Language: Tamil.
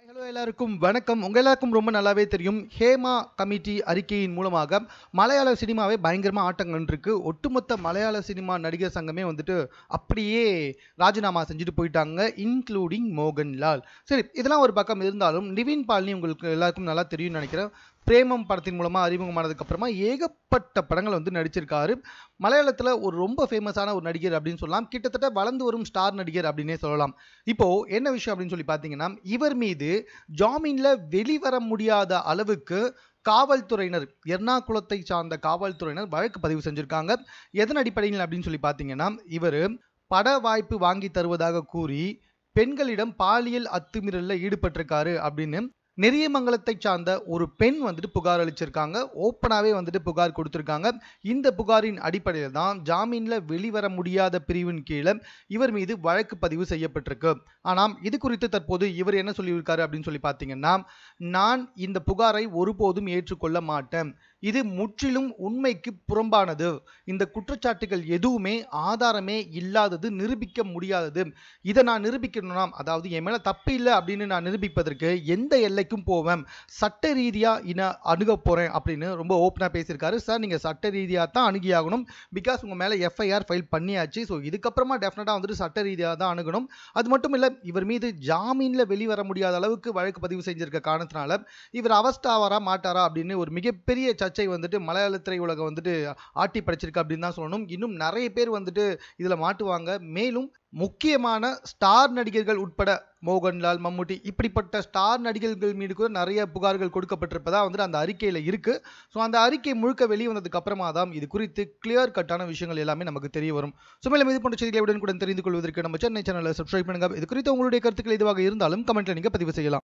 ஹலோ எல்லாருக்கும் வணக்கம். உங்க எல்லாருக்கும் ரொம்ப நல்லாவே தெரியும். ஹேமா கமிட்டி அறிக்கையின் மூலமாக மலையாள சினிமாவே பயங்கரமா ஆட்டம் கண்டிருக்கு. ஒட்டுமொத்த மலையாள சினிமா நடிகர் சங்கமே வந்துட்டு அப்படியே ராஜினாமா செஞ்சுட்டு போயிட்டாங்க. இன்க்ளூடிங் மோகன்லால். சரி, இதெல்லாம் ஒரு பக்கம் இருந்தாலும் நிவின் பாலினி உங்களுக்கு எல்லாருக்கும் நல்லா தெரியும்னு நினைக்கிறேன். பிரேமம் படத்தின் மூலமா அறிமுகமானதுக்கு அப்புறமா ஏகப்பட்ட படங்கள் வந்து நடிச்சிருக்காரு. மலையாளத்துல ஒரு ரொம்ப ஃபேமஸான ஒரு நடிகர் அப்படின்னு சொல்லலாம். கிட்டத்தட்ட வளர்ந்து வரும் ஸ்டார் நடிகர் அப்படின்னே சொல்லலாம். இப்போ என்ன விஷயம் அப்படின்னு சொல்லி பார்த்தீங்கன்னா, இவர் மீது ஜாமீன்ல வெளிவர முடியாத அளவுக்கு காவல்துறையினர், எர்ணாகுளத்தை சார்ந்த காவல்துறையினர் வழக்கு பதிவு செஞ்சிருக்காங்க. எதன் அடிப்படையில் அப்படின்னு சொல்லி பார்த்தீங்கன்னா, இவர் பட வாய்ப்பு வாங்கி தருவதாக கூறி பெண்களிடம் பாலியல் அத்துமீறல்ல ஈடுபட்டிருக்காரு அப்படின்னு நெறியமங்கலத்தை சார்ந்த ஒரு பெண் வந்துட்டு புகார் அளிச்சிருக்காங்க. ஓப்பனாவே வந்துட்டு புகார் கொடுத்திருக்காங்க. இந்த புகாரின் அடிப்படையில் தான் ஜாமீன்ல வெளிவர முடியாத பிரிவின் கீழே இவர் மீது வழக்கு பதிவு செய்யப்பட்டிருக்கு. ஆனால் இது குறித்து தற்போது இவர் என்ன சொல்லியிருக்காரு அப்படின்னு சொல்லி பார்த்தீங்கன்னா, நான் இந்த புகாரை ஒருபோதும் ஏற்றுக்கொள்ள மாட்டேன். இது முற்றிலும் உண்மைக்கு புறம்பானது. இந்த குற்றச்சாட்டுகள் எதுவுமே ஆதாரமே இல்லாதது, நிரூபிக்க முடியாதது. இதை நான் நிரூபிக்கணும்னா, அதாவது என் மேல தப்பு இல்லை அப்படின்னு நான் நிரூபிப்பதற்கு எந்த எல்லைக்கும் போவேன், சட்ட ரீதியா அணுக போறேன் அப்படின்னு ரொம்ப ஓப்பனா பேசியிருக்காரு. சார், நீங்க சட்ட ரீதியா தான் அணுகியாகணும். பிகாஸ் உங்க மேல எஃப்ஐஆர் ஃபைல் பண்ணியாச்சு. ஸோ இதுக்கப்புறமா டெஃபினட்டா வந்துட்டு சட்ட ரீதியா தான் அணுகணும். அது மட்டும் இல்ல, இவர் மீது ஜாமீன்ல வெளிவர முடியாத அளவுக்கு வழக்கு பதிவு செஞ்சிருக்க காரணத்தினால இவர் அவஸ்ட் ஆவாரா மாட்டாரா அப்படின்னு ஒரு மிகப்பெரிய சர்ச்சை வந்துட்டு மலையாள திரையுலகம் வந்துட்டு ஆட்டி படைச்சிருக்கு அப்படின்னு தான் சொல்லணும். இன்னும் நிறைய பேர் வந்துட்டு இதுல மாட்டுவாங்க. மேலும் முக்கியமான ஸ்டார் நடிகர்கள் உட்பட மோகன்லால், மம்முட்டி இப்படிப்பட்ட ஸ்டார் நடிகர்கள் மீது கூட நிறைய புகார்கள் கொடுக்கப்பட்டிருப்பதா வந்துட்டு அந்த அறிக்கையில இருக்கு. ஸோ அந்த அறிக்கை முழுக்க வெளியே வந்ததுக்கு அப்புறமா தான் இது குறித்து கிளியர் கட்டான விஷயங்கள் எல்லாமே நமக்கு தெரிய வரும். ஸோ மேலும் இது போன்ற செய்திகளை உடனுக்குடன் தெரிந்து கொள்வதற்கு நம்ம சென்னை சேனலை சப்ஸ்கிரைப் பண்ணுங்க. இது குறித்து உங்களுடைய கருத்துக்கள் எதுவாக இருந்தாலும் கமெண்ட்ல நீங்க பதிவு செய்யலாம்.